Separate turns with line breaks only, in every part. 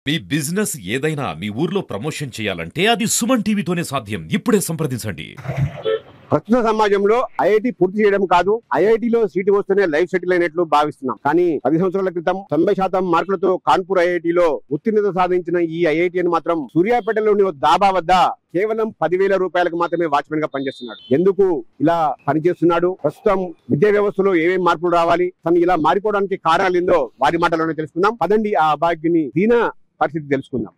మీ business ఏదైనా మీ ఊర్లో promotion చేయాలంటే అది సుమన్ టీవీతోనే సాధ్యం. ఇప్పుడే సంప్రదించండి.
ప్రస్తుత సమాజంలో ఐఐటి పూర్తి చేయడం కాదు, ఐఐటిలో సీటు వస్తేనే లైఫ్ సెటిల్ అయినట్లు భావిస్తున్నాం. కానీ 10 సంవత్సరాల క్రితం 90% మార్కులతో కాన్పూర్ ఐఐటిలో ఉత్తీర్ణత సాధించిన ఈ ఐఐటిని మాత్రం సూర్యాపేటలోని దాబా వద్ద కేవలం 10,000 రూపాయలకు మాత్రమే వాచ్మెన్ గా పనిచేస్తున్నాడు. ఎందుకు ఇలా పనిచేస్తున్నాడు, ప్రస్తుతం విద్యా వ్యవస్థలో ఏమేమి మార్పులు రావాలి, తను ఇలా మారిపోవడానికి కారణాలు ఏందో వారి మాటలోనే తెలుసుకుందాం. పదండి ఆ అభాగ్యుని దీన పరిస్థితి తెలుసుకుందాం.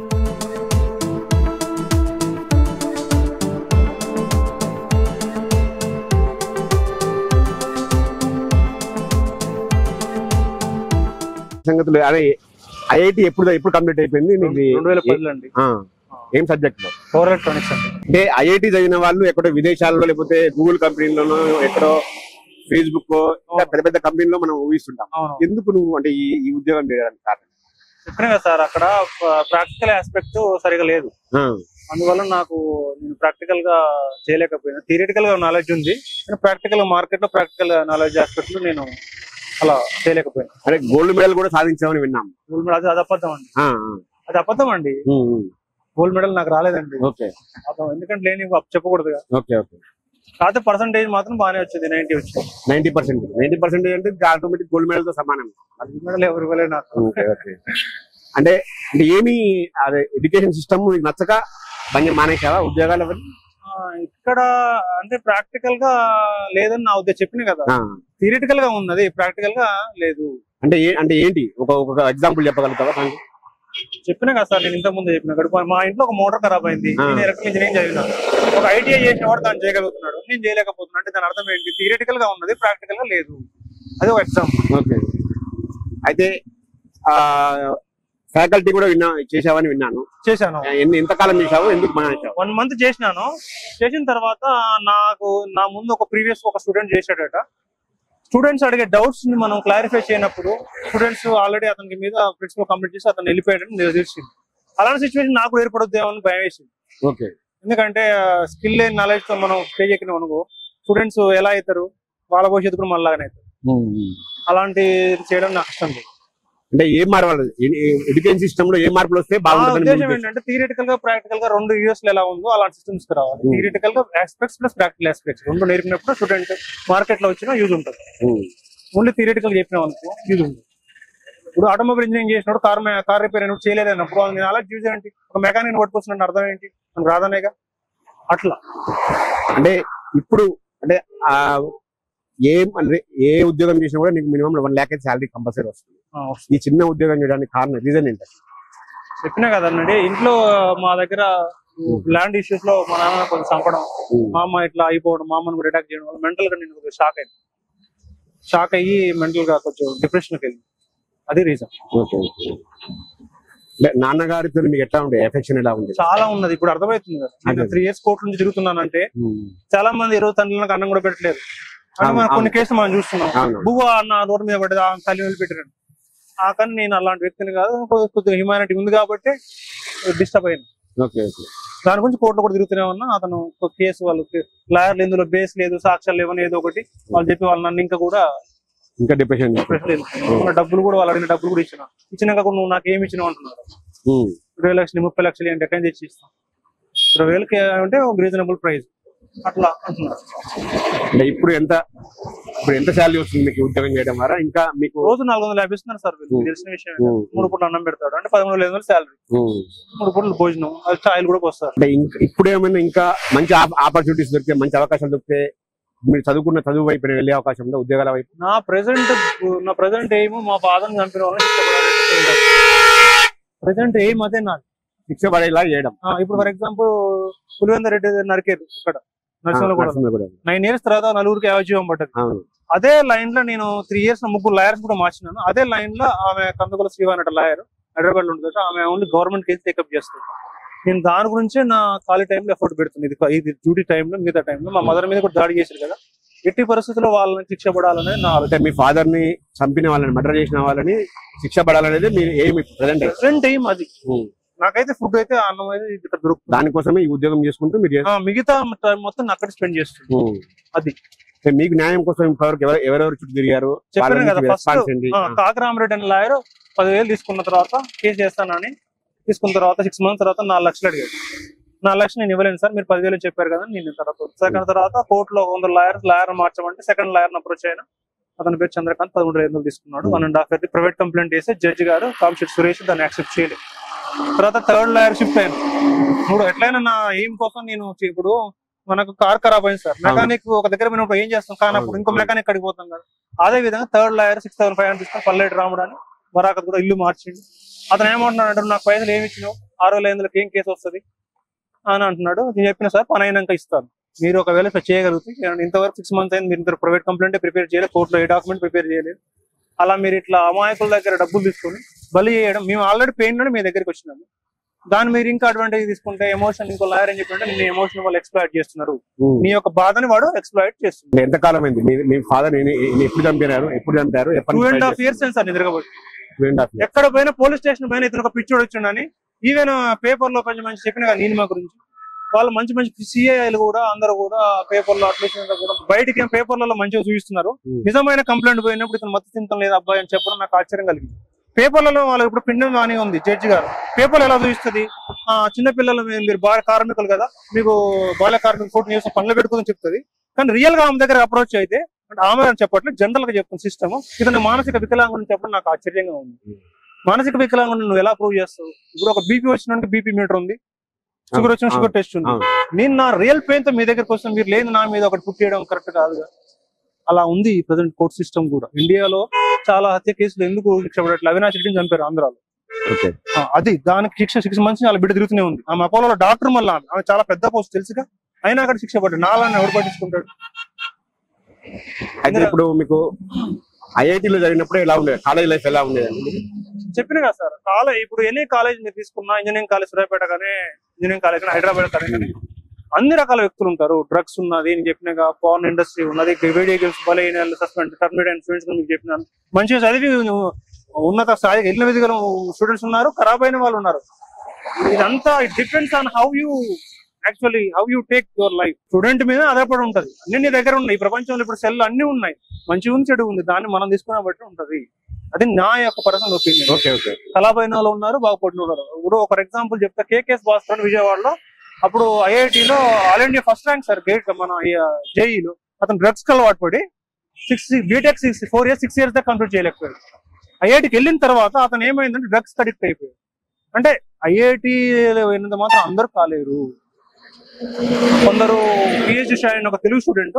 సంగతులు అదే ఐఐటి ఎప్పుడు కంప్లీట్ అయిపోయింది?
2010 అండి.
ఏం సబ్జెక్ట్ లో?
పవర్ ఎలక్ట్రానిక్స్ అండి.
అంటే ఐఐటి చదివిన వాళ్ళు ఎక్కడో విదేశాల్లో లేకపోతే గూగుల్ కంపెనీలోనో ఎక్కడో ఫేస్బుక్ ఇంకా పెద్ద పెద్ద కంపెనీలో మనం ఊహిస్తుంటాం. ఎందుకు నువ్వు అంటే ఈ ఉద్యోగం చేయడానికి కారణం?
చెప్పినా కదా సార్, అక్కడ ప్రాక్టికల్ ఆస్పెక్ట్ సరిగా లేదు. అందువల్ల నాకు నేను ప్రాక్టికల్ గా చేయలేకపోయినా. థియరిటికల్ గా నాలెడ్జ్ ఉంది, ప్రాక్టికల్ మార్కెట్ లో ప్రాక్టికల్ నాలెడ్జ్ ఆస్పెక్ట్ లో నేను అలా చేయలేకపోయినా.
అదే గోల్డ్ మెడల్ కూడా సాధించామని విన్నాం.
గోల్డ్ మెడల్ అది అబద్ధం అండి. అది అబద్ధం అండి. గోల్డ్ మెడల్ నాకు రాలేదండి. ఎందుకంటే లేని చెప్పకూడదు. కాకపోతే పర్సంటేజ్ మాత్రం బాగానే వచ్చింది. 90 వచ్చింది.
90% అంటే ఆటోమేటిక్ గోల్డ్ మెడల్ తో సమానం.
గోల్డ్ మెడల్ ఎవరు ఇవ్వలేదు నాకు.
అంటే ఏమి అదే ఎడ్యుకేషన్ సిస్టమ్ నచ్చక మానేసావా ఉద్యోగాలు?
ఇక్కడ అంటే ప్రాక్టికల్ గా లేదని నా ఉద్దేశం. చెప్పిన కదా, థియరిటికల్ గా ఉన్నది, ప్రాక్టికల్ గా లేదు.
అంటే ఏంటి ఒక ఎగ్జాంపుల్ చెప్పగలుగుతావా?
చెప్పినా కదా సార్, నేను ఇంతకు ముందు చెప్పిన. మా ఇంట్లో ఒక మోటార్ ఖరాబ్ అయింది, నేను ఎలక్ట్రికల్ ఇంజనీరింగ్ చదివినా. ఒక ఐటీఐ చేసిన వాడు దాన్ని చేయగలుగుతున్నాడు, నేను చేయలేకపోతున్నా. అంటే దాని అర్థం ఏంటి? థియరిటికల్ గా ఉన్నది, ప్రాక్టికల్ గా లేదు. అది ఒక ఎగ్జాంపుల్.
ఓకే. అయితే ఫ్యాకల్టీ కూడా చేసావని విన్నాను.
చేశాను.
ఎంతకాలం చేసావు? ఎందుకు మానేసావు?
1 month చేసినాను. చేసిన తర్వాత నా ముందు ఒక ప్రీవియస్ ఒక స్టూడెంట్ చేశాడట. స్టూడెంట్స్ అడిగే డౌట్స్ ని మనం క్లారిఫై చేయనప్పుడు స్టూడెంట్స్ ఆల్రెడీ అతనికి మీద ప్రిన్సిపల్ కంప్లీట్ చేసి అతను వెళ్ళిపోయాడని తెలిసింది. అలాంటి సిచ్యువేషన్ నాకు ఏర్పడొద్దేమో అని భయం వేసింది. ఎందుకంటే స్కిల్ లేని నాలెడ్జ్ తో మనం స్టేజ్ ఎక్కినాం అనుకో, స్టూడెంట్స్ ఎలా అవుతారు, వాళ్ళ భవిష్యత్తు కూడా మనలాగానే అవుతారు. అలాంటి చేయడం నాకు ఇష్టం లేదు.
అంటే ఏం మారవాలి ఎడ్యుకేషన్ సిస్టమ్ లో? ఏ మార్పులు వస్తే బాగుంటుంది?
ఉద్దేశం ఏంటంటే థియరిటికల్ గా ప్రాక్టికల్ గా 2 years లో ఎలా ఉందో అలాంటి సిస్టమ్స్ రావాలి. థియరిటికల్ గా ఆస్పెక్ట్స్ ప్లస్ ప్రాక్టికల్ ఆస్పెక్ట్స్ 2 నేర్పినప్పుడు స్టూడెంట్ మార్కెట్ లో వచ్చినా యూజ్ ఉంటుంది. ఓన్లీ థియరిటికల్ చెప్పినాం అనుకో యూజ్ ఉంటుంది. ఇప్పుడు ఆటోమొబైల్ ఇంజనీరింగ్ చేసినప్పుడు కార్ రిపేర్ అయినప్పుడు చేయలేదన్నప్పుడు నాలెడ్జ్ యూజ్ ఏంటి? ఒక మెకానిక్ పట్టుకొస్తున్న అర్థం ఏంటి? మనకు రాదనేగా. అట్లా
అంటే ఇప్పుడు అంటే ఏ ఉద్యోగం చేసినా కూడా నీకు మినిమం 1 lakh శాలరీ కంపల్సరీ వస్తుంది. ఈ చిన్న ఉద్యోగం చేయడానికి కారణం రీజన్ ఏంటి?
చెప్పినా కదండి, ఇంట్లో మా దగ్గర ల్యాండ్ ఇష్యూస్ లో మా నాన్న కొంచెం చంపడం, మా అమ్మ ఇట్లా అయిపోవడం, మా అమ్మను కూడా అటాక్ చేయడం వల్ల మెంటల్ గా నేను కొంచెం షాక్ అయ్యి మెంటల్ గా కొంచెం డిప్రెషన్ కి వెళ్ళింది. అది రీజన్.
నాన్నగారితో మీకు ఎట్లా ఉండే ఎఫెక్షన్? ఎలా ఉంది?
చాలా ఉన్నది. ఇప్పుడు అర్థమవుతుంది కదా, నేను 3 years కోర్టు నుంచి తిరుగుతున్నానంటే చాలా మంది 20 తండ్రులకు అన్నం కూడా పెట్టలేదు. కొన్ని కేసులు మనం చూస్తున్నాం. బువ్వ అన్న రోడ్డు మీద పడ్డది, తల్లి వదిలిపెట్టారు. ఆ కానీ నేను అలాంటి వ్యక్తిని కాదు, కొద్దిగా హ్యూమానిటీ ఉంది కాబట్టి డిస్టర్బ్ అయ్యాను. దాని గురించి కోర్టులో కూడా తిరుగుతూనే ఉన్నా. అతను కేసు వాళ్ళకి లాయర్లు ఇందులో బేస్ లేదు, సాక్ష్యాలు లేవని ఏదో ఒకటి వాళ్ళు చెప్పి వాళ్ళు నన్ను ఇంకా డిప్రెషన్ డబ్బులు కూడా వాళ్ళు అడిగిన డబ్బులు కూడా ఇచ్చినాక నువ్వు నాకు ఏమి ఇచ్చినావు అంటున్నారు. 20 లక్షలు 30 లక్షలు ఏంటి ఎక్కడి నుంచి తెచ్చి ఇస్తాం? 20,000 అంటే ఒక రీజనబుల్ ప్రైస్ అట్లా అంటున్నారు.
అంటే ఇప్పుడు ఎంత శాలరీ వస్తుంది మీకు ఉద్యోగం చేయడం ద్వారా? ఇంకా మీకు
రోజు 450 ఇస్తున్నారు సార్. తెలిసిన విషయం. 3 పూటలు అన్నం పెడతాడు అంటే 13,500 శాలరీ, 3 పూటలు భోజనం, ఛాయలు కూడా వస్తారు.
అంటే ఇప్పుడు ఏమైనా ఇంకా మంచి ఆపర్చునిటీస్ దొరికితే, మంచి అవకాశాలు దొరికితే మీరు చదువుకున్న చదువు వైపు వెళ్ళే అవకాశం ఉందా? ఉద్యోగాల వైపు?
నా ప్రెసెంట్ ఏమో మా ఫాదర్ని చంపిన వాళ్ళని ప్రెసెంట్ ఏం అదే నాకు
శిక్ష పడేలా చేయడం.
ఇప్పుడు ఫర్ ఎగ్జాంపుల్ పులివెందర్ రెడ్డి నరికేరు ఇక్కడ నర్సింహలో కూడా 9 years తర్వాత 4కి యావజీవం పడ్డది. అదే లైన్ లో నేను 3 years 3 లాయర్స్ కూడా మార్చినాను. అదే లైన్ లో ఆమె కందుకుల శ్రీవాణి అట లాయర్ హైదరాబాద్ లో ఉంటుంది. ఆమె ఓన్లీ గవర్నమెంట్ కేసు టేకప్ చేస్తుంది. నేను దాని గురించే నా ఖాళీ టైంలో ఎఫర్ట్ పెడుతుంది. ఇది డ్యూటీ టైంలో, మిగతా టైంలో మా మదర్ మీద కూడా దాడి చేశారు కదా, ఎట్టి పరిస్థితుల్లో వాళ్ళని శిక్ష పడాలనేది నా ఆలోచన.
మీ ఫాదర్ ని చంపిన వాళ్ళని, మర్డర్ చేసిన వాళ్ళని శిక్ష పడాలనేది మీరు ఏమి
ప్రెసెంట్ ఏం అది. నాకైతే ఫుడ్ అయితే అన్నం అయితే ఇక్కడ దొరుకుతుంది.
దానికోసమే ఈ ఉద్యోగం చేసుకుంటూ మీరు
మిగతా మొత్తం అక్కడ స్పెండ్ చేస్తుంది. అది
మీకు న్యాయం కోసం ఇంతవరకు ఎవరెవరు చుట్టూ తిరిగారు?
చెప్పాను కదా, ఫస్ట్ కాకరామరెడ్డి అనే లాయర్ 10,000 తీసుకున్న తర్వాత కేసు చేస్తానని తీసుకున్న తర్వాత 6 months తర్వాత 4 లక్షలు అడిగాడు. 4 లక్షలు నేను ఇవ్వలేను సార్, మీరు 10,000 చెప్పారు కదా నేను తర్వాత తర్వాత కోర్టులో 100 లాయర్ మార్చమంటే సెకండ్ లాయర్ అప్రోచ్ అయినా, అతని పేరు చంద్రకాంత్, 13,500 తీసుకున్నాడు. 1.5 year ప్రైవేట్ కంప్లైంట్ చేస్తే జడ్జి గారు కాంశెట్టి సురేష్ దాన్ని యాక్సెప్ట్ చేయలేదు. తర్వాత థర్డ్ లాయర్ షిఫ్ట్ అయ్యాను. ఇప్పుడు ఎట్లయినా నా ఎయిమ్ కోసం నేను ఇప్పుడు మనకు కార్ ఖరాబ్ అయింది సార్, మెకానిక్ ఒక దగ్గర పోయినప్పుడు ఏం చేస్తాం, కానప్పుడు ఇంకో మెకానిక్ అడిగి పోతాం కదా. అదే విధంగా థర్డ్ లాయర్ 6,500 తీసుకొని పల్లెటి రాముడు అని వరాకత్ కూడా ఇల్లు మార్చిండు. అతను ఏమంటున్నాడు, నాకు పైసలు ఏమి ఇచ్చినావు, 6,500 ఏం కేసు వస్తుంది అని అంటున్నాడు. నేను చెప్పిన సార్ పని అయినాక ఇస్తాను, మీరు ఒకవేళ చేయగలిగితే. ఇంతవరకు 6 months అయింది, మీరు ప్రైవేట్ కంప్లైంట్ ప్రిపేర్ చేయలేదు, కోర్టులో ఏ డాక్యుమెంట్ ప్రిపేర్ చేయలేదు. అలా మీరు ఇట్లా అమాయకుల దగ్గర డబ్బులు తీసుకొని బలి చేయడం, మేము ఆల్రెడీ పెయిన్ లోనే మీ దగ్గరికి వచ్చినాము, దాన్ని మీరు ఇంకా అడ్వాంటేజ్ తీసుకుంటే ఎమోషన్, ఇంకో లాయర్ అని చెప్పి నిన్ను ఎమోషన్ వాళ్ళు ఎక్స్ప్లాయిట్ చేస్తున్నారు, నీ యొక్క బాధని వాడు ఎక్స్ప్లాయిట్ చేస్తున్నారు.
ఎంతకాలం అయింది మీ ఫాదర్ ఎప్పుడు చంపారు?
2.5 years సార్ నిద్రపోయి. ఎక్కడ పోయినా పోలీస్ స్టేషన్ పైన ఇతను ఒక పిచ్చోడు వచ్చిండని, ఈవెన్ పేపర్ లో కొంచెం మంచి చెప్పిన కదా నీలిమా గురించి, వాళ్ళు మంచి మంచి సిఐలు కూడా అందరూ కూడా పేపర్ లో అట్లీస్ట్ కూడా బయటికి ఏం పేపర్లలో మంచిగా చూపిస్తున్నారు. నిజమైన కంప్లైంట్ పోయినప్పుడు ఇతను మత్తు తింటం లేదు అబ్బాయి అని చెప్పడం నాకు ఆశ్చర్యం కలిగింది. పేపర్లలో వాళ్ళు ఇప్పుడు పిండం అని ఉంది జడ్జి గారు, పేపర్లు ఎలా చూపిస్తుంది, చిన్నపిల్లలు మీరు బాల కార్మికులు కదా, మీకు బాల కార్మిక కోర్టు న్యూస్ పనులు పెట్టుకోదని చెప్తుంది. కానీ రియల్ గా ఆమె దగ్గర అప్రోచ్ అయితే అంటే ఆమె అని చెప్పట్లేదు, జనరల్ గా చెప్తున్న సిస్టమ్. ఇతను మానసిక వికలాంగుని చెప్పడం నాకు ఆశ్చర్యంగా ఉంది. మానసిక వికలాంగుని నువ్వు ఎలా ప్రూవ్ చేస్తావు? ఇప్పుడు ఒక బీపీ వచ్చిన బీపీ మీటర్ ఉంది, షుగర్ వచ్చిన షుగర్ టెస్ట్ ఉంది. నేను నా రియల్ పెయిన్ తో మీ దగ్గరకు వస్తాను, మీరు లేదు నా మీద ఒకటి పుట్టేయడం కరెక్ట్ కాదుగా. అలా ఉంది ఈ ప్రజెంట్ కోర్ట్ సిస్టమ్ కూడా. ఇండియాలో చాలా హత్య కేసులు ఎందుకు శిక్ష పడట్లేదు? అవినాష్ రెడ్డిని చంపారు ఆంధ్రాలో, అది దానికి శిక్ష 6 months అలా బిడ్డ తిరుగుతూనే ఉంది. ఆమె అపోలో డాక్టర్ మళ్ళీ ఆమె చాలా పెద్ద పోస్ట్ తెలుసుగా, అయినా అక్కడ శిక్ష పడ్డాడు. నాలాన్ని ఎవరు పట్టించుకుంటాడు?
అయితే ఇప్పుడు మీకు ఐఐటీలో జరిగినప్పుడు ఎలా ఉండేది, కాలేజ్ లైఫ్ ఎలా ఉండేది?
చెప్పిన కదా సార్, కాలేజ్ ఇప్పుడు ఎన్ని కాలేజ్ మీరు తీసుకున్నా, ఇంజనీరింగ్ కాలేజ్ సూర్యాపేట కానీ, ఇంజనీరింగ్ కాలేజ్ కానీ, హైదరాబాద్ కానీ, అన్ని రకాల వ్యక్తులు ఉంటారు. డ్రగ్స్ ఉన్నది నేను చెప్పినగా, పార్న్ ఇండస్ట్రీ ఉన్నది, వీడియో గేమ్స్, బలైన సస్పెండ్ టర్మినేట్ స్టూడెంట్స్ మీకు చెప్పినాను. మంచిగా చదివి ఉన్నత స్థాయికి వెళ్ళిన విధంగా స్టూడెంట్స్ ఉన్నారు, ఖరాబ్ అయిన వాళ్ళు ఉన్నారు. ఇదంతా it depends on how you take your life. Student మీద ఆధారపడి ఉంటది. అన్ని నీ దగ్గర ఉన్నాయి. ఈ ప్రపంచంలో ఇప్పుడు సెల్ అన్ని ఉన్నాయి, మంచి ఉంది చెడు ఉంది, దాన్ని మనం తీసుకునే బట్టి ఉంటది. అది నా యొక్క పర్సనల్ ఒపీనియన్. ఖరాబ్ అయిన వాళ్ళు ఉన్నారు, బాగుపడిన వాళ్ళు. ఇప్పుడు ఒక ఎగ్జాంపుల్ చెప్తా, కేకేఎస్ భాస్కర్ విజయవాడలో అప్పుడు ఐఐటీలో all India first rank sir, GATE మన జేఈలో. అతను డ్రగ్స్ కి అలవాటు పడి బీటెక్ 4 years 6 years దాకా కంప్లీట్ చేయలేకపోయాడు. ఐఐటీకి వెళ్ళిన తర్వాత అతను ఏమైందంటే డ్రగ్స్ అడిక్ట్ అయిపోయాడు. అంటే ఐఐటీ వెళ్ళినంత మాత్రం అందరూ కాలేరు. కొందరు పిహెచ్డి షాయిన్ ఒక తెలుగు స్టూడెంట్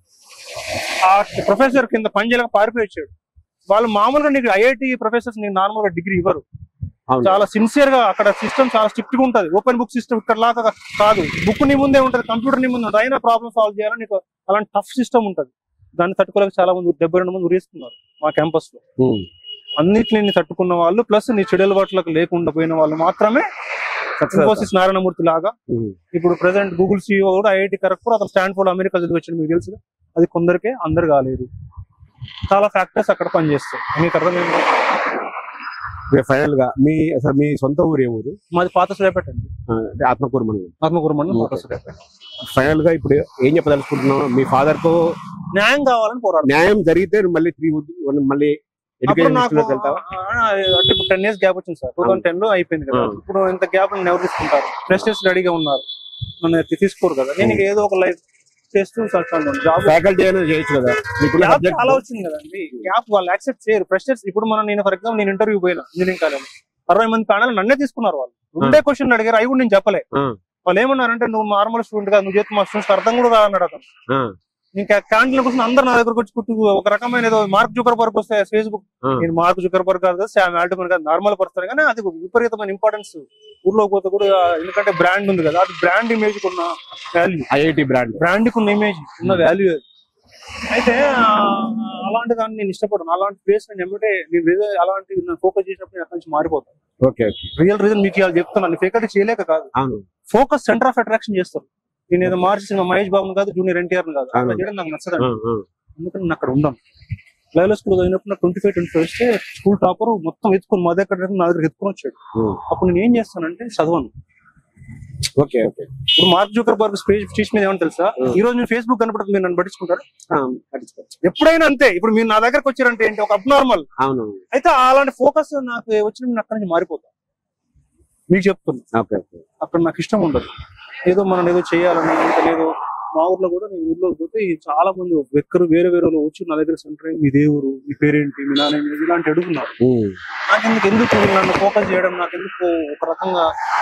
ఆ ప్రొఫెసర్ కింద పనిచేయలేక పారిపోయాడు. వాళ్ళు మామూలుగా నీకు ఐఐటీ ప్రొఫెసర్స్ నీకు నార్మల్ గా డిగ్రీ ఇవ్వరు, చాలా సిన్సియర్ గా అక్కడ సిస్టమ్ చాలా స్ట్రిక్ట్ గా ఉంటది. ఓపెన్ బుక్ సిస్టమ్ ఇక్కడ లాగా కాదు, బుక్ నీ ముందే ఉంటది, కంప్యూటర్ నీ ముందే ఉంటుంది. అయినా ప్రాబ్లమ్ సాల్వ్ చేయాలని నీకు అలాంటి టఫ్ సిస్టమ్ ఉంటది. దాన్ని తట్టుకోలేక చాలా మంది 72 మంది ఉరేసుకున్నారు మా క్యాంపస్ లో. అన్నిటిని తట్టుకున్న వాళ్ళు ప్లస్ నీ చెడు అలవాట్లకు లేకుండా పోయిన వాళ్ళు మాత్రమే ఇన్ఫోసిస్ నారాయణమూర్తి లాగా. ఇప్పుడు ప్రెసెంట్ గూగుల్ సిఇఓ కూడా ఐఐటి ఖరగ్పూర్, అతను స్టాన్ఫోర్డ్ అమెరికా చదివి వచ్చింది, మీకు తెలుసు. అది కొందరికే, అందరు కాలేదు. చాలా ఫ్యాక్టర్స్ అక్కడ పనిచేస్తాయి. మీకు అర్థమైంది?
ఫైనల్ గా మీ సొంత ఊరు ఏ ఊరు?
మాది పాత సూర్యాపేట అండి,
ఆత్మకూరు
మండలం పాత సూర్యాపేట.
ఫైనల్ గా ఇప్పుడు ఏం చెప్పదలుచుకుంటున్నాం? మీ ఫాదర్ కు
న్యాయం కావాలని పోరాడు.
న్యాయం జరిగితే మళ్ళీ మళ్ళీ
అంటే ఇప్పుడు 10 years గ్యాప్ వచ్చింది సార్. 2010 లో అయిపోయింది కదా. ఇప్పుడు ఇంత గ్యాప్ ఎవరు తీసుకుంటారు? ఫ్రెషర్స్ రెడీగా ఉన్నారు, నన్ను తీసుకోరు కదా. నేను ఏదో ఒక లైఫ్ చేస్తూ జాబ్
ఫ్యాకల్టీ అనేది చేయొచ్చు కదా.
చాలా వచ్చింది కదండి గ్యాప్, వాళ్ళు యాక్సెప్ట్ చేయరు ఫ్రెషర్స్. ఇప్పుడు నేను ఫర్ ఎగ్జాంపుల్ నేను ఇంటర్వ్యూ పోయినా ఇంజనీరింగ్ కాలేజ్, 60 మంది ప్యానల్ నన్నే తీసుకున్నారు. వాళ్ళు ఉండే క్వశ్చన్ అడిగారు, అవి కూడా నేను చెప్పలే. వాళ్ళు ఏమన్నారంటే, నువ్వు నార్మల్ స్టూడెంట్ కాదు, నువ్వు చేతి మా స్టూడెంట్స్ అర్థం కూడా కాదన్నాడు అతను. ఇంకా క్యాంటీన్ కోసం అందరు నా దగ్గరకు వచ్చి కుట్టు ఒక రకమైన ఏదో మార్క్ జుకర్బర్గ్ వస్తే ఫేస్బుక్, నేను మార్క్ జుకర్బర్గ్ కాదు, శామ్ ఆల్ట్మన్ కాదు, నార్మల్ పర్సన్. కానీ అది విపరీతమైన ఇంపార్టెన్స్ ఊర్లో పోతే కూడా. ఎందుకంటే బ్రాండ్ ఉంది కదా, అది బ్రాండ్ ఇమేజ్ ఉన్న వాల్యూ, ఐఐటి బ్రాండ్ ఉన్న ఇమేజ్ ఉన్న వాల్యూ. అయితే అలాంటి దాన్ని నేను ఇష్టపడను. అలాంటి ప్లేస్ నేను ఎమ్మటే నేను అలాంటి ఫోకస్ చేసినప్పుడు అక్కడి నుంచి మారిపోతాను. రియల్ రీజన్ మీకు ఇవాళ చెప్తున్నాను, ఫేకల్టీ చేయలేక కాదు, ఫోకస్ సెంటర్ ఆఫ్ అట్రాక్షన్ చేస్తారు. నేను ఏదో మార్చి మహేష్ బాబుని కాదు, జూనియర్ ఎన్టీఆర్ కాదు, అలా చేయడం నాకు నచ్చదండి. అందుకని నేను అక్కడ ఉన్నాను. లైవ్లో స్కూల్ చదివినప్పుడు నాకు 25 వస్తే స్కూల్ టాపర్ మొత్తం ఎత్తుకొని మా దగ్గర నా దగ్గర ఎత్తుకొని వచ్చాడు. అప్పుడు నేను ఏం చేస్తానంటే చదవను.
Okay okay.
ఇప్పుడు మార్క్ జూకర్బర్గ్ స్పీచ్ మీద ఏమని తెలుసా, ఈ రోజు నేను ఫేస్బుక్ కనపడుతుంది, మీరు నన్ను పట్టించుకుంటారు? ఎప్పుడైనా అంతే. ఇప్పుడు మీరు నా దగ్గరకు వచ్చారంటే ఏంటి, ఒక అబ్నార్మల్.
అవును.
అయితే అలాంటి ఫోకస్ నాకు వచ్చిన అక్కడి నుంచి మారిపోతాను. మీకు చెప్తున్నా, అక్కడ నాకు ఇష్టం ఉండదు. ఏదో మనం ఏదో చేయాలని ఇంకా లేదు. మా ఊర్లో కూడా నేను ఊర్లో పోతే చాలా మంది వేరే వేరే వచ్చి నా దగ్గర సెంటర్ మీ దేవురు, మీ పేరేంటి, మీ నాన్న ఇలాంటి అడుగున్నారు. నాకెందుకు నన్ను ఫోకస్ చేయడం, నాకెందుకు ఒక రకంగా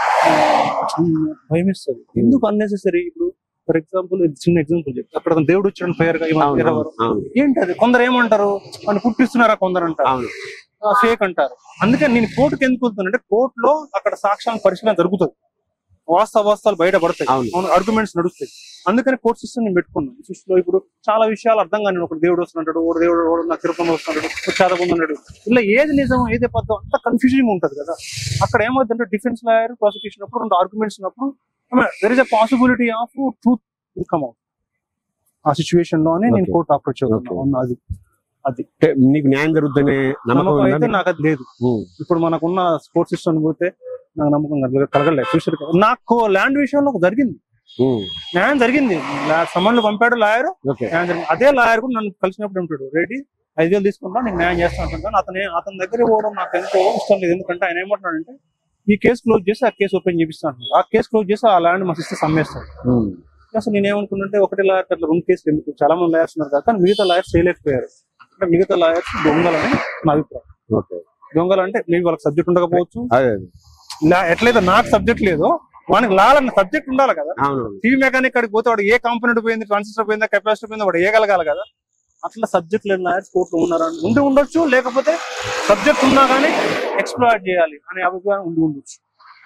భయమిస్తుంది. ఎందుకు అన్నెసెసరీ? ఇప్పుడు ఫర్ ఎగ్జాంపుల్ చిన్న ఎగ్జాంపుల్ చెప్తే, అక్కడ దేవుడు వచ్చాడు ఫైర్ గా ఏంటి అది, కొందరు ఏమంటారు అని పుట్టిస్తున్నారా, కొందరు అంటారు ఫేక్ అంటారు. అందుకని నేను కోర్టుకి ఎందుకు వెళ్తానంటే, కోర్టులో అక్కడ సాక్ష్యాల పరిశీలన జరుగుతుంది, వాస్తవాలు బయటపడతాయి, ఆర్గ్యుమెంట్స్ నడుస్తాయి. అందుకని కోర్ట్ సిస్టమ్ నేను పెట్టుకున్నాను. సిస్టంలో ఇప్పుడు చాలా విషయాలు అర్థం కానీ, ఒక దేవుడు వస్తున్నాడు, ఒక దేవుడు నా తిరుపతి వస్తున్నాడు, చదవకున్నాడు, ఇలా ఏది నిజం ఏది అబద్ధం అంత కన్ఫ్యూజింగ్ ఉంటది కదా. అక్కడ ఏమవుతుందంటే, డిఫెన్స్ లాయర్ ప్రాసిక్యూషన్ అప్పుడు రెండు ఆర్గ్యుమెంట్స్ ఉన్నప్పుడు there is a possibility of truth will come out. ఆ సిచ్యువేషన్ లోనే నేను కోర్టు అప్రోచ్ అవుతున్నాను. అది
నీకు న్యాయం జరుగుతుందనే
నమ్మకం అయితే నాకు అది లేదు. ఇప్పుడు మనకున్న స్పోర్ట్స్ సిస్టమ్ పోతే నాకు నమ్మకం కలగలేదు. ఫ్యూచర్ నాకు ల్యాండ్ విషయంలో జరిగింది, న్యాయం జరిగింది. సమన్లు పంపాడు లాయర్, న్యాయం జరిగింది. అదే లాయర్ కూడా నన్ను కలిసినప్పుడు ఉంటాడు, రెడీ 5,000 తీసుకుంటా నేను న్యాయం చేస్తాను. కానీ అతని దగ్గర పోవడం నాకు ఎంతో ఇష్టం లేదు. ఎందుకంటే ఆయన ఏమంటున్నాడంటే, ఈ కేసు క్లోజ్ చేసి ఆ కేసు ఓపెన్ చేపిస్తాను, ఆ కేసు క్లోజ్ చేసి ఆ ల్యాండ్ మా సిస్టర్ అమ్మేస్తాడు. అసలు నేనేమనుకున్నంటే, ఒకటి లాయర్ అట్లా 2 కేసులు ఎందుకు, చాలా మంది లాయర్స్ ఉన్నారు కదా, కానీ మిగతా లాయర్స్ చేయలేకపోయారు. అంటే మిగతా లాయర్స్ దొంగలని నా అభిప్రాయం. దొంగలు అంటే మీకు వాళ్ళకి సబ్జెక్ట్ ఉండకపోవచ్చు, ఎట్లయితే నాకు సబ్జెక్ట్ లేదో వానికి లాలన్న సబ్జెక్ట్ ఉండాలి కదా. టీవీ మెకానిక్ కాడికి పోతే వాడు ఏ కాంపోనెంట్ పోయింది, ట్రాన్సిస్టర్ పోయిందా, కెపాసిటర్ పోయిందా, వాడు వేయగలగాలి కదా. అట్లా సబ్జెక్ట్ లేని లాయర్స్ కోర్టులో ఉన్నారని ఉండొచ్చు, లేకపోతే సబ్జెక్ట్ ఉన్నా కానీ ఎక్స్ప్లాయిట్ చేయాలి అనే అభిప్రాయం ఉండొచ్చు.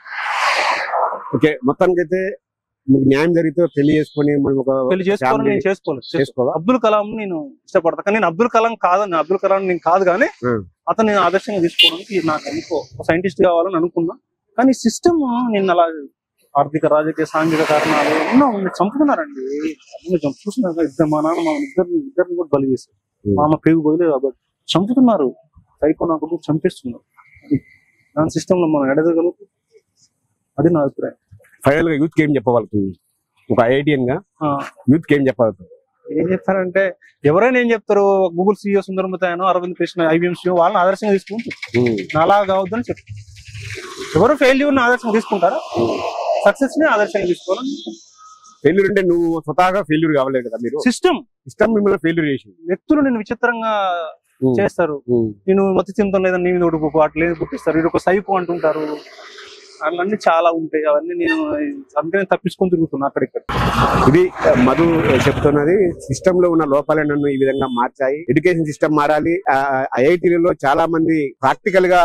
ఓకే, మొత్తానికి అయితే మీకు న్యాయం జరిగితే పెళ్లి చేసుకొని
పెళ్లి చేసుకోవాలి. నేను చేసుకోవాలి. అబ్దుల్ కలాం నేను ఇష్టపడతా, కానీ నేను అబ్దుల్ కలాం నేను కాదు కానీ అతను నేను ఆదర్శంగా తీసుకోవడానికి నాకు ఎందుకో సైంటిస్ట్ కావాలని అనుకున్నా. కానీ సిస్టమ్ నిన్న అలా ఆర్థిక రాజకీయ సాంఘిక కారణాలు ఎన్నో చంపుతున్నారండి. చూస్తున్నారు, మా నాన్న మా ఇద్దరిని కూడా బలి చేశారు. మా అమ్మ పేగు బదులు కాబట్టి చంపుతున్నారు, సైకో నా కొడుకు చంపిస్తున్నారు. దాని సిస్టమ్ లో మనం ఎడదగలుగుతాం. అది నా అభిప్రాయం.
ఫైనల్ గా యూత్ కి ఏం చెప్పగలుగుతుంది, ఒక ఐఐటిఎన్ గా యూత్ కి ఏం చెప్పగలుగుతుంది?
ఏం చెప్తారంటే, ఎవరైనా ఏం చెప్తారు, గూగుల్ CEO సుందరమతాయనో, అరవింద్ కృష్ణ IBM CEO వాళ్ళని ఆదర్శంగా తీసుకుంటారు. అలా కావద్దని చెప్తారు. ఎవరు ఫెయిల్యూర్ ని ఆదర్శంగా తీసుకుంటారా, సక్సెస్ ని ఆదర్శంగా తీసుకోవాలని.
ఫెయిల్యూర్ అంటే నువ్వు స్వతహాగా ఫెయిల్యూర్ కావలేదు కదా, మీరు సిస్టమ్ మిమ్మల్ని ఫెయిల్యూర్ చేసి వ్యక్తులు
నేను విచిత్రంగా చేస్తారు. నేను మతి చింతం లేదని నీ మీద ఓడిపోకు అట్లా లేదు పుట్టిస్తారు, ఇది ఒక సైకో అంటుంటారు. అన్నీ చాలా ఉంటాయి. అవన్నీ నేను అందుకనే తప్పించుకొని తిరుగుతున్నా అక్కడిక్కడ.
ఇది మధు చెప్తున్నది. సిస్టమ్ లో ఉన్న లోపాలే నన్ను ఈ విధంగా మార్చాయి. ఎడ్యుకేషన్ సిస్టమ్ మారాలి. ఐఐటీలలో చాలా మంది ప్రాక్టికల్ గా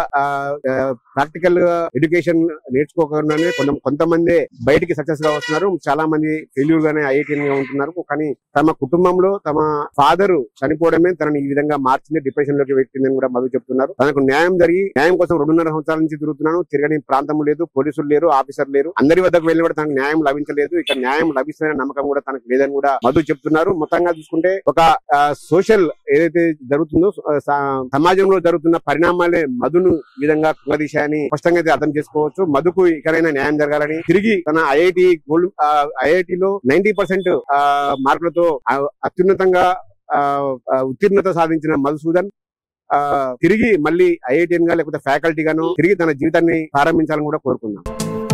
ఎడ్యుకేషన్ నేర్చుకోకుండానే కొంతమంది బయటికి సక్సెస్ గా వస్తున్నారు. చాలా మంది ఫెయిల్యూర్ గానే ఐఐటీఎన్ గా ఉంటున్నారు. కానీ తమ కుటుంబంలో తమ ఫాదర్ చనిపోవడమే తనని ఈ విధంగా మార్చింది, డిప్రెషన్ లోకి పెట్టిందని కూడా మధు చెప్తున్నారు. తనకు న్యాయం జరిగి, న్యాయం కోసం 2.5 సంవత్సరాల నుంచి తిరుగుతున్నాను, తిరగని ప్రాంతం లేదు, పోలీసులు లేరు, ఆఫీసర్ లేరు, అందరి వద్దకు వెళ్ళి కూడా తనకు న్యాయం లభించలేదు. ఇక్కడ న్యాయం లభిస్తుందనే నమ్మకం కూడా తనకు లేదని కూడా మధు చెప్తున్నారు. మొత్తంగా చూసుకుంటే ఒక సోషల్ ఏదైతే జరుగుతుందో సమాజంలో జరుగుతున్న పరిణామాలే మధును ఈ విధంగా కుంగదీశాయని స్పష్టంగా అయితే అర్థం చేసుకోవచ్చు. మధుకు ఇకనైనా న్యాయం జరగాలని, తిరిగి తన ఐఐటిలో 90% మార్కులతో అత్యున్నతంగా ఉత్తీర్ణత సాధించిన మధుసూదన్ తిరిగి మళ్ళీ ఐఐటిఎన్ గా లేకపోతే ఫ్యాకల్టీగాను తిరిగి తన జీవితాన్ని ప్రారంభించాలని కూడా కోరుకున్నాం.